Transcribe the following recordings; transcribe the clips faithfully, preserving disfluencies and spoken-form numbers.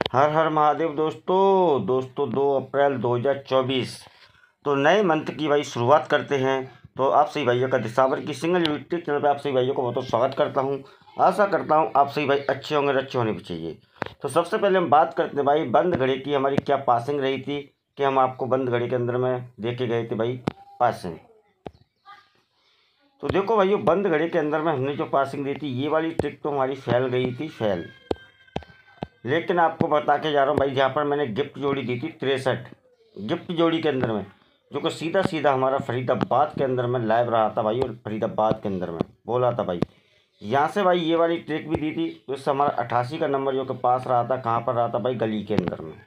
हर हर महादेव दोस्तों दोस्तों दो अप्रैल दो हज़ार चौबीस तो नए मंथ की भाई शुरुआत करते हैं। तो आप सभी भाइयों का दिसावर की सिंगल यूट्यूब चैनल पे आप सभी भाइयों को बहुत बहुत स्वागत करता हूं। आशा करता हूं आप सभी भाई अच्छे होंगे और अच्छे होने भी चाहिए। तो सबसे पहले हम बात करते हैं भाई बंद घड़ी की हमारी क्या पासिंग रही थी कि हम आपको बंद घड़ी के अंदर में देखे गए थे भाई पासिंग। तो देखो भाइयों बंद घड़ी के अंदर में हमने जो पासिंग दी थी ये वाली ट्रिक तो हमारी फैल गई थी फैल। लेकिन आपको बता के जा रहा हूँ भाई जहाँ पर मैंने गिफ्ट जोड़ी दी थी तिरसठ गिफ्ट जोड़ी के अंदर में जो कि सीधा सीधा हमारा फरीदाबाद के अंदर में लाइव रहा था भाई और फरीदाबाद के अंदर में बोला था भाई यहाँ से भाई ये वाली ट्रिक भी दी थी। तो इससे हमारा अट्ठासी का नंबर जो कि पास रहा था कहाँ पर रहा था भाई गली के अंदर में।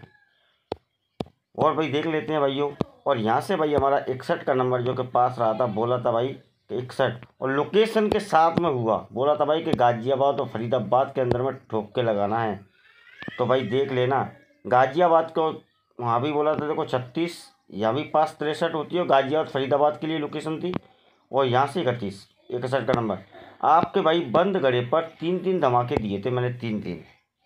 और भाई देख लेते हैं भाइयों। और यहाँ से भाई हमारा इकसठ का नंबर जो कि पास रहा था बोला था भाई कि इकसठ और लोकेशन के साथ में हुआ बोला था भाई कि गाजियाबाद और फरीदाबाद के अंदर में ठोक के लगाना है। तो भाई देख लेना गाजियाबाद को वहाँ भी बोला था देखो छत्तीस यहाँ भी पास तिरसठ होती है और गाजियाबाद फरीदाबाद के लिए लोकेशन थी और यहाँ से इकतीस इकसठ का नंबर आपके भाई बंद गड़े पर तीन तीन धमाके दिए थे मैंने तीन तीन।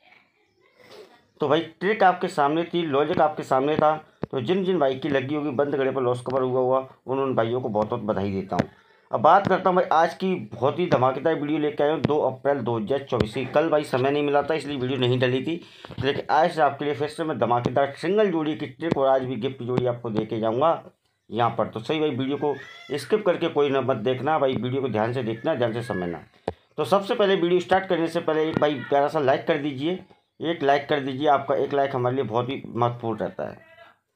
तो भाई ट्रिक आपके सामने थी लॉजिक आपके सामने था। तो जिन जिन भाई की लगी होगी बंद गड़े पर लॉस कवर हुआ हुआ उन उन भाइयों को बहुत बहुत बधाई देता हूँ। अब बात करता हूँ भाई आज की बहुत ही धमाकेदार वीडियो लेकर आया हूँ दो अप्रैल दो हज़ार चौबीस की। कल भाई समय नहीं मिला था इसलिए वीडियो नहीं डली थी लेकिन आज से आपके लिए फिर से मैं धमाकेदार सिंगल जोड़ी की ट्रिक और आज भी गिफ्ट जोड़ी आपको दे के जाऊँगा यहाँ पर। तो सही भाई वीडियो को स्किप करके कोई ना मत देखना भाई वीडियो को ध्यान से देखना ध्यान से समझना। तो सबसे पहले वीडियो स्टार्ट करने से पहले एक भाई प्यारा सा लाइक कर दीजिए एक लाइक कर दीजिए आपका एक लाइक हमारे लिए बहुत ही महत्वपूर्ण रहता है।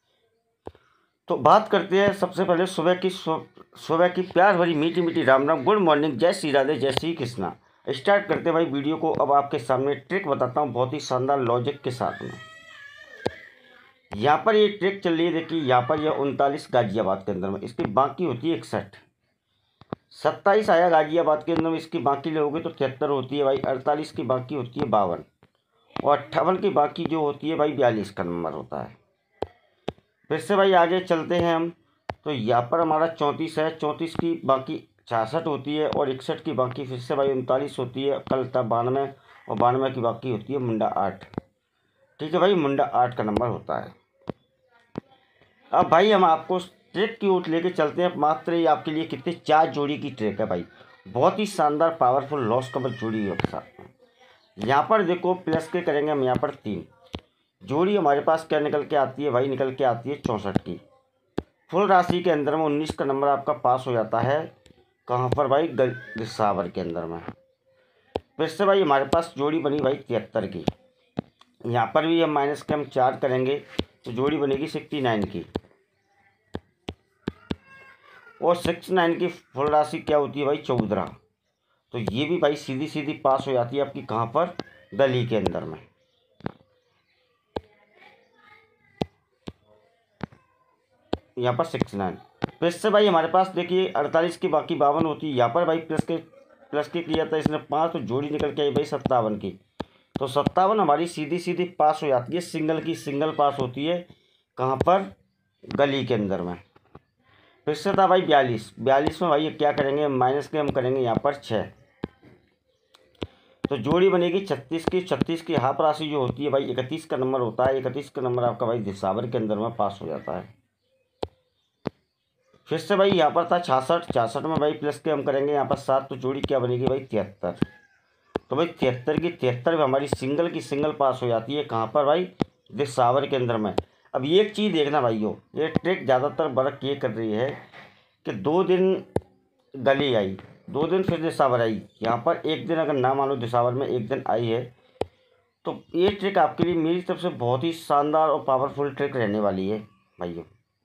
तो बात करते हैं सबसे पहले सुबह की सुबह की प्यार भरी मीठी मीठी राम राम गुड मॉर्निंग जय श्री राधे जय श्री कृष्णा। स्टार्ट करते हैं भाई वीडियो को। अब आपके सामने ट्रिक बताता हूँ बहुत ही शानदार लॉजिक के साथ में। यहाँ पर ये ट्रिक चल रही है देखिए यहाँ पर यह उनतालीस गाजियाबाद के अंदर में इसकी बाकी होती है इकसठ सत्ताईस आया गाजियाबाद के अंदर में इसकी बाकी लोगे तो तिहत्तर होती है भाई अड़तालीस की बाकी होती है बावन और अट्ठावन की बाकी जो होती है भाई बयालीस का नंबर होता है। फिर से भाई आगे चलते हैं हम। तो यहाँ पर हमारा चौंतीस है चौंतीस की बाकी छियासठ होती है और इकसठ की बाकी फिर से भाई उनतालीस होती है कल था बानवे और बानवे की बाकी होती है मुंडा आठ। ठीक है भाई मुंडा आठ का नंबर होता है। अब भाई हम आपको ट्रिक की ओर लेके चलते हैं। मात्र ये आपके लिए कितने चार जोड़ी की ट्रिक है भाई बहुत ही शानदार पावरफुल लॉस कवर जोड़ी है आपके साथ में। यहाँ पर देखो प्लस के करेंगे हम यहाँ पर तीन जोड़ी हमारे पास क्या निकल के आती है भाई निकल के आती है चौंसठ की। फुल राशि के अंदर में उन्नीस का नंबर आपका पास हो जाता है कहाँ पर भाई दिसावर के अंदर में। फिर से भाई हमारे पास जोड़ी बनी भाई तिहत्तर की। यहाँ पर भी हम माइनस के हम चार करेंगे तो जोड़ी बनेगी सिक्सटी नाइन की और सिक्सटी नाइन की फुल राशि क्या होती है भाई चौदह। तो ये भी भाई सीधी सीधी पास हो जाती है आपकी कहाँ पर गली के अंदर में। यहाँ पर सिक्स नाइन फिर से भाई हमारे पास देखिए अड़तालीस की बाकी बावन होती है। यहाँ पर भाई प्लस के प्लस के किया था इसने पाँच तो जोड़ी निकल के आई भाई सत्तावन की। तो सत्तावन हमारी सीधी सीधी पास हो जाती है सिंगल की सिंगल पास होती है कहाँ पर गली के अंदर में। फिर से था भाई बयालीस बयालीस में भाई क्या करेंगे माइनस के हम करेंगे यहाँ पर छः तो जोड़ी बनेगी छत्तीस की छत्तीस की हाफ राशि जो होती है भाई इकतीस का नंबर होता है इकतीस का नंबर आपका भाई दिसावर के अंदर में पास हो जाता है। फिर से भाई यहाँ पर था छियासठ छियासठ में भाई प्लस के हम करेंगे यहाँ पर सात तो जोड़ी क्या बनेगी भाई तिहत्तर। तो भाई तिहत्तर की तिहत्तर में हमारी सिंगल की सिंगल पास हो जाती है कहाँ पर भाई दिसावर के अंदर में। अब ये एक चीज़ देखना भाइयों ये ट्रिक ज़्यादातर वर्क ये कर रही है कि दो दिन गली आई दो दिन फिर दिसावर आई। यहाँ पर एक दिन अगर ना मानो दिसावर में एक दिन आई है तो ये ट्रिक आपके लिए मेरी तरफ से बहुत ही शानदार और पावरफुल ट्रिक रहने वाली है भाइयों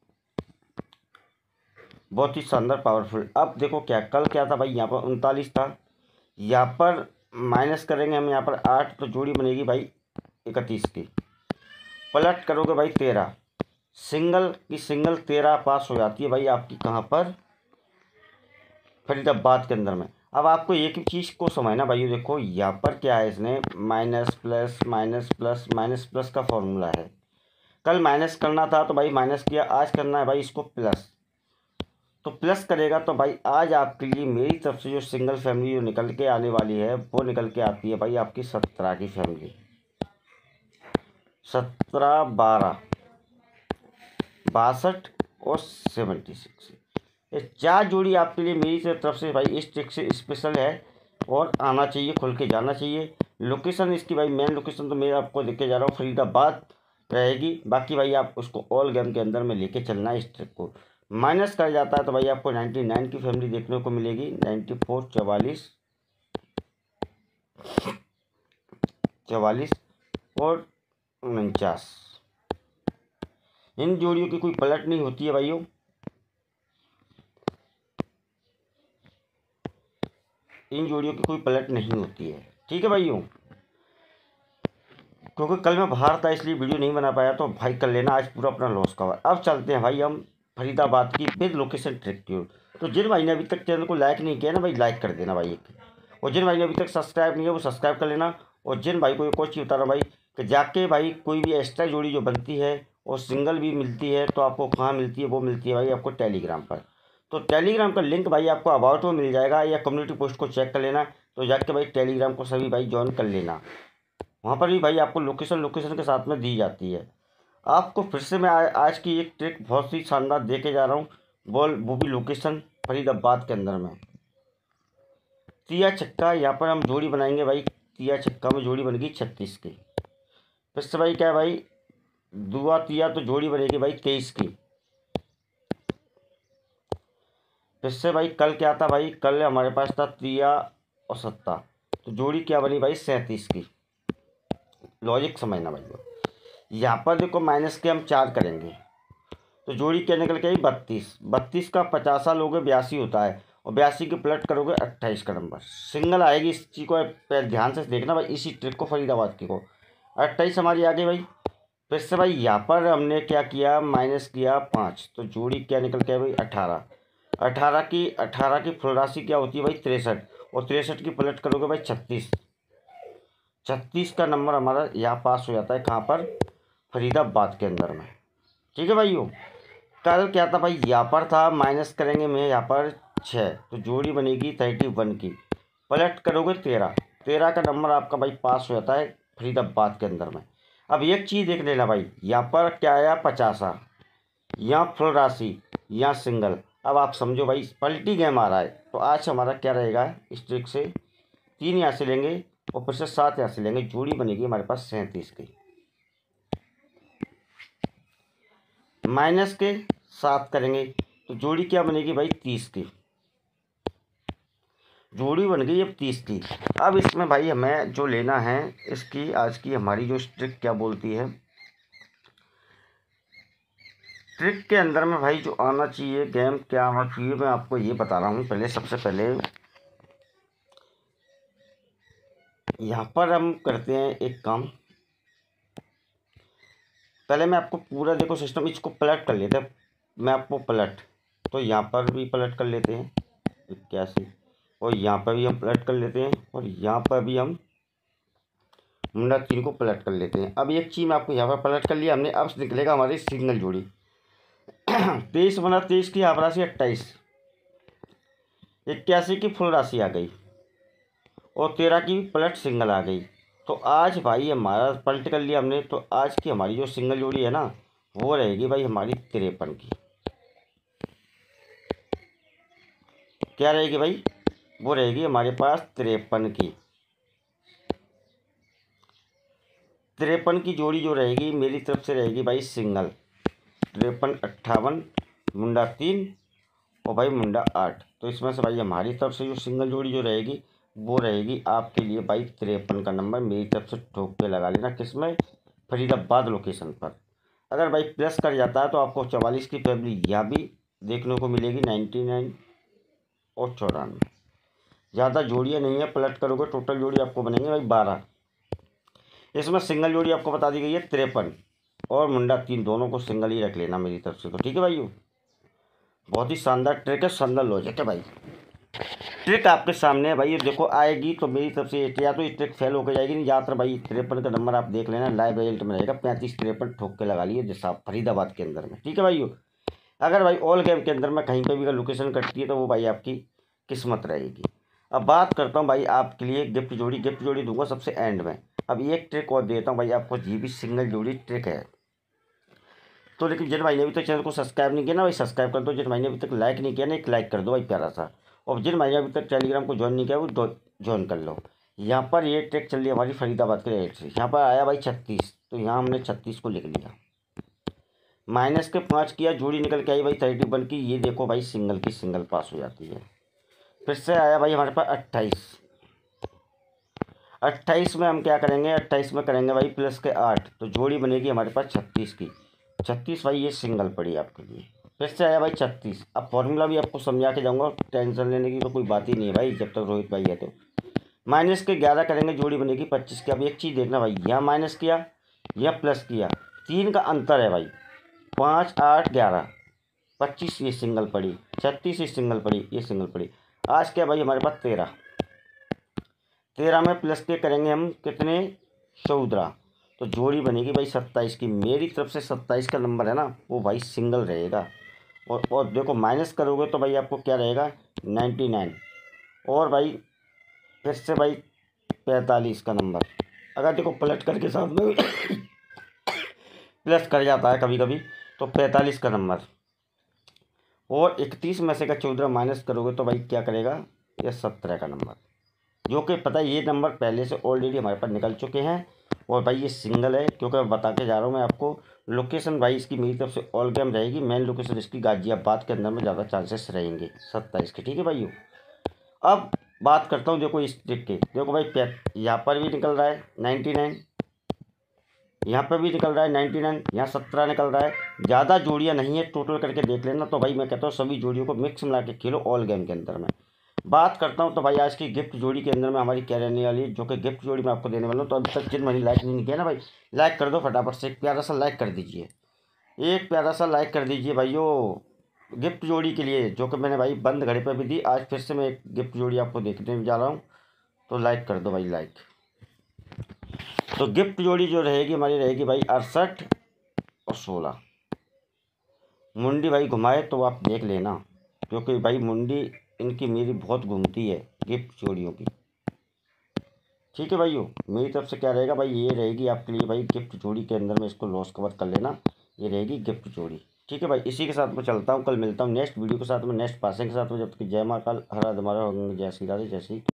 बहुत ही शानदार पावरफुल। अब देखो क्या कल क्या था भाई यहाँ पर उनतालीस था यहाँ पर माइनस करेंगे हम यहाँ पर आठ तो जोड़ी बनेगी भाई इकतीस की पलट करोगे भाई तेरह सिंगल की सिंगल तेरह पास हो जाती है भाई आपकी कहाँ पर फरीदाबाद के अंदर में। अब आपको एक ही चीज़ को समझना भाई देखो यहाँ पर क्या है इसने minus plus minus plus minus plus का फॉर्मूला है। कल माइनस करना था तो भाई माइनस किया आज करना है भाई इसको प्लस तो प्लस करेगा तो भाई आज आपके लिए मेरी तरफ से जो सिंगल फैमिली जो निकल के आने वाली है वो निकल के आती है भाई आपकी सत्रह की फैमिली सत्रह, बारह, बासठ और सेवेंटी सिक्स। ये चार जोड़ी आपके लिए मेरी तरफ से भाई इस ट्रिक से स्पेशल है और आना चाहिए, खुल के जाना चाहिए। लोकेशन इसकी भाई मेन लोकेशन तो मैं आपको देख के जा रहा हूँ फरीदाबाद रहेगी। बाकी भाई आप उसको ऑल गेम के अंदर में लेके चलना है। इस ट्रिक को माइनस कर जाता है तो भाई आपको नाइन्टी नाइन की फैमिली देखने को मिलेगी। नाइन्टी फोर, चवालीस, चवालीस और उनचास। इन जोड़ियों की कोई पलट नहीं होती है भाइयों। इन जोड़ियों की कोई पलट नहीं होती है, ठीक है भाइयों। क्योंकि कल मैं बाहर था इसलिए वीडियो नहीं बना पाया, तो भाई कर लेना आज पूरा अपना लॉस कवर। अब चलते हैं भाई हम फरीदाबाद की विद लोकेशन ट्रिक की ओर। तो जिन भाई ने अभी तक चैनल को लाइक नहीं किया ना भाई, लाइक कर देना भाई एक, और जिन भाई ने अभी तक सब्सक्राइब नहीं है वो सब्सक्राइब कर लेना। और जिन भाई को एक और चीज़ बता रहा हूँ भाई कि जाके भाई कोई भी एक्स्ट्रा जोड़ी जो बनती है और सिंगल भी मिलती है तो आपको कहाँ मिलती है, वो मिलती है भाई आपको टेलीग्राम पर। तो टेलीग्राम का लिंक भाई आपको अबाउट में मिल जाएगा, या कम्युनिटी पोस्ट को चेक कर लेना। तो जाके भाई टेलीग्राम को सभी भाई ज्वाइन कर लेना। वहाँ पर भी भाई आपको लोकेशन लोकेशन के साथ में दी जाती है। आपको फिर से मैं आ, आज की एक ट्रिक बहुत ही शानदार दे के जा रहा हूँ, बोल वो भी लोकेशन फरीदाबाद के अंदर में। तिया छक्का यहाँ पर हम जोड़ी बनाएंगे भाई। तिया छक्का में जोड़ी बनेगी छत्तीस की। फिर से भाई क्या है भाई, दुआ तिया तो जोड़ी बनेगी भाई तेईस की। फिर से भाई कल क्या था भाई, कल हमारे पास था तिया और सत्ता, तो जोड़ी क्या बनी भाई सैंतीस की। लॉजिक समझना भाई। यहाँ पर देखो माइनस के हम चार करेंगे तो जोड़ी क्या निकल के आई बत्तीस। बत्तीस का पचासा लोगे बयासी होता है, और बयासी के प्लट करोगे अट्ठाईस का नंबर सिंगल आएगी। इस चीज़ को ध्यान से देखना भाई, इसी ट्रिक को फरीदाबाद की को। अट्ठाईस हमारी आ गई भाई। फिर से भाई यहाँ पर हमने क्या किया, माइनस किया पाँच, तो जोड़ी क्या निकल के आई भाई अठारह। अठारह की अठारह की फुल राशि क्या होती है भाई तिरसठ, और तिरसठ की पलट करोगे भाई छत्तीस। छत्तीस का नंबर हमारा यहाँ पास हो जाता है, कहाँ पर, फरीदाबाद के अंदर में, ठीक है भाइयों। कल क्या था भाई, यहाँ पर था माइनस करेंगे मैं यहाँ पर छः, तो जोड़ी बनेगी थर्टी वन की। पलट करोगे तेरह, तेरह का नंबर आपका भाई पास हो जाता है फरीदाबाद के अंदर में। अब एक चीज़ देख लेना भाई, यहाँ पर क्या आया पचासा, यहाँ फुल राशि, यहाँ सिंगल। अब आप समझो भाई पलटी गेम आ रहा है। तो आज हमारा क्या रहेगा, इस ट्रिक से तीन यहाँ से लेंगे और फिर से सात यहाँ से लेंगे, जोड़ी बनेगी हमारे पास सैंतीस की। माइनस के सात करेंगे तो जोड़ी क्या बनेगी भाई तीस की। जोड़ी बन गई अब तीस की। अब इसमें भाई हमें जो लेना है, इसकी आज की हमारी जो ट्रिक क्या बोलती है, ट्रिक के अंदर में भाई जो आना चाहिए गेम क्या आना चाहिए, मैं आपको ये बता रहा हूँ। पहले सबसे पहले यहाँ पर हम करते हैं एक काम, पहले मैं आपको पूरा देखो सिस्टम, इसको पलट कर लेते हैं। मैं आपको पलट, तो यहाँ पर भी पलट कर लेते हैं इक्यासी, और यहाँ पर भी हम पलट कर लेते हैं, और यहाँ पर भी हम मुंडा तीन को पलट कर लेते हैं। अब एक चीज़ मैं आपको यहाँ पर पलट कर लिया हमने। अब निकलेगा हमारी सिंगल जोड़ी। तेईस बना तेईस की हाफ राशि अट्ठाईस, इक्यासी की फुल राशि आ गई, और तेरह की पलट सिंगल आ गई। तो आज भाई हमारा पलट कर लिया हमने। तो आज की हमारी जो सिंगल जोड़ी है ना, वो रहेगी भाई हमारी तिरपन की। क्या रहेगी भाई, वो रहेगी हमारे पास तिरपन की। तिरपन की जोड़ी जो रहेगी मेरी तरफ से रहेगी भाई सिंगल। तिरपन अट्ठावन, मुंडा तीन और भाई मुंडा आठ। तो इसमें से भाई हमारी तरफ से जो सिंगल जोड़ी जो रहेगी वो रहेगी आपके लिए भाई तिरपन का नंबर। मेरी तरफ से ठोक के लगा लेना, किसमें, फरीदाबाद लोकेशन पर। अगर भाई प्लस कर जाता है तो आपको चवालीस की फैमिली यहाँ भी देखने को मिलेगी, नाइन्टी नाइन और चौरानवे। ज़्यादा जोड़ियाँ नहीं है, पलट करोगे टोटल जोड़ी आपको बनेंगे भाई बारह। इसमें सिंगल जोड़ी आपको बता दी गई है तिरपन, और मुंडा तीन दोनों को सिंगल ही रख लेना मेरी तरफ से। तो ठीक है भाई, बहुत ही शानदार ट्रिक है, शानदार लॉजिक है भाई। ट्रिक आपके सामने है भाई, ये देखो आएगी तो मेरी तरफ से या तो ये ट्रिक फेल होकर जाएगी, नहीं ज़्यादातर भाई तिरपन का नंबर आप देख लेना, लाइव रिजल्ट में रहेगा पैंतीस तिरपन ठोक के लगा लिए जैसा फरीदाबाद के अंदर में। ठीक है भाई, अगर भाई ऑल गेम के अंदर में कहीं पर भी अगर लोकेशन कटती है तो वो भाई आपकी किस्मत रहेगी। अब बात करता हूँ भाई आपके लिए गिफ्ट जोड़ी। गिफ्ट जोड़ी दूंगा सबसे एंड में। अब एक ट्रिक और देता हूँ भाई आपको, ये भी सिंगल जोड़ी ट्रिक है। तो लेकिन जिन भाई ने अभी तक चैनल को सब्सक्राइब नहीं किया ना भाई सब्सक्राइब कर दो, जिन भाई ने अभी तक लाइक नहीं किया ना एक लाइक कर दो भाई प्यारा सा, और जिन भाई ने अभी तक टेलीग्राम को ज्वाइन नहीं किया वो ज्वाइन कर लो। यहाँ पर ये ट्रिक चल रही है हमारी फरीदाबाद के रेट से। यहाँ पर आया भाई छत्तीस, तो यहाँ हमने छत्तीस को लिख लिया, माइनस के पाँच किया, जोड़ी निकल के आई भाई थर्टी वन की। ये देखो भाई सिंगल की सिंगल पास हो जाती है। फिर से आया भाई हमारे पास अट्ठाईस, अट्ठाईस में हम क्या करेंगे, अट्ठाईस में करेंगे भाई प्लस के आठ, तो जोड़ी बनेगी हमारे पास छत्तीस की। छत्तीस भाई ये सिंगल पड़ी आपके लिए। फिर से आया भाई छत्तीस। अब फॉर्मूला भी आपको समझा के जाऊँगा, टेंशन लेने की तो कोई बात ही नहीं है भाई जब तक रोहित भाई है तो। माइनस के ग्यारह करेंगे, जोड़ी बनेगी पच्चीस की। अब एक चीज़ देखना भाई, यहाँ माइनस किया यहाँ प्लस किया, तीन का अंतर है भाई, पाँच आठ ग्यारह, पच्चीस ये सिंगल पड़ी, छत्तीस ये सिंगल पड़ी, ये सिंगल पड़ी। आज क्या भाई हमारे पास तेरह, तेरह में प्लस के करेंगे हम कितने, चौदह, तो जोड़ी बनेगी भाई सत्ताईस की। मेरी तरफ से सत्ताईस का नंबर है ना वो भाई सिंगल रहेगा। और और देखो माइनस करोगे तो भाई आपको क्या रहेगा, नाइन्टी नाइन, और भाई फिर से भाई पैंतालीस का नंबर। अगर देखो पलट करके साथ में प्लस कर जाता है कभी कभी, तो पैंतालीस का नंबर, और इकतीस में से का चौदह माइनस करोगे तो भाई क्या करेगा, ये सत्रह का नंबर, जो कि पता है ये नंबर पहले से ऑलरेडी हमारे पास निकल चुके हैं। और भाई ये सिंगल है, क्योंकि मैं बता के जा रहा हूँ मैं आपको। लोकेशन भाई इसकी मेरी तरफ से ऑल गेम रहेगी, मेन लोकेशन इसकी गाजियाबाद के अंदर में ज़्यादा चांसेस रहेंगे सत्ताईस के, ठीक है भाई। अब बात करता हूँ देखो इस ट्रिक के। देखो भाई यहाँ पर भी निकल रहा है नाइन्टी नाइन, यहाँ पर भी निकल रहा है नाइन्टी नाइन, यहाँ सत्रह निकल रहा है। ज़्यादा जोड़ियाँ नहीं है, टोटल करके देख लेना। तो भाई मैं कहता हूँ सभी जोड़ियों को मिक्स मिला के खेलो ऑल गेम के अंदर में। बात करता हूँ तो भाई आज की गिफ्ट जोड़ी के अंदर में हमारी क्या रहने वाली है, जो कि गिफ्ट जोड़ी मैं आपको देने वाला हूँ। तो अभी तक जिन मैंने लाइक नहीं किया ना भाई, लाइक कर दो फटाफट से, एक प्यारा सा लाइक कर दीजिए, एक प्यारा सा लाइक कर दीजिए भाइयों गिफ्ट जोड़ी के लिए, जो कि मैंने भाई बंद घड़ी पर भी दी। आज फिर से मैं एक गिफ्ट जोड़ी आपको देखने जा रहा हूँ, तो लाइक कर दो भाई लाइक। तो गिफ्ट जोड़ी जो रहेगी हमारी रहेगी भाई अड़सठ और सोलह। मुंडी भाई घुमाए तो आप देख लेना, क्योंकि भाई मुंडी इनकी मेरी बहुत घूमती है गिफ्ट जोड़ियों की, ठीक है भाइयों। मेरी तरफ से क्या रहेगा भाई, ये रहेगी आपके लिए भाई गिफ्ट जोड़ी के अंदर में, इसको लॉस कवर कर लेना, ये रहेगी गिफ्ट जोड़ी, ठीक है भाई। इसी के साथ मैं चलता हूँ, कल मिलता हूँ नेक्स्ट वीडियो के साथ में, नेक्स्ट पासिंग के साथ में। जब तक जय मां काल, हर हर महादेव, जय श्री राधे, जय श्री।